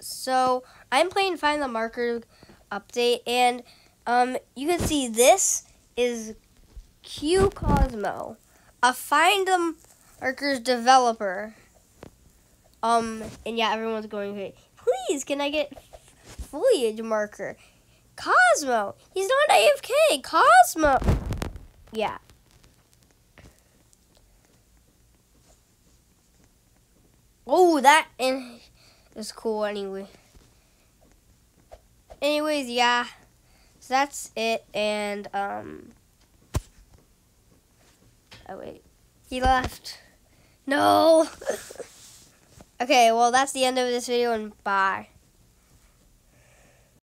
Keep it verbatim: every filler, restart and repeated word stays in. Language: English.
So I'm playing Find the Marker update, and um, you can see this is Q Cosmo, a Find the Markers developer. Um, and yeah, everyone's going, hey, please, can I get foliage marker? Cosmo, he's not A F K. Cosmo, yeah. Oh, that is cool. Anyway. Anyways, yeah. So that's it, and um. Oh wait, he left. No. Okay, well that's the end of this video, and bye.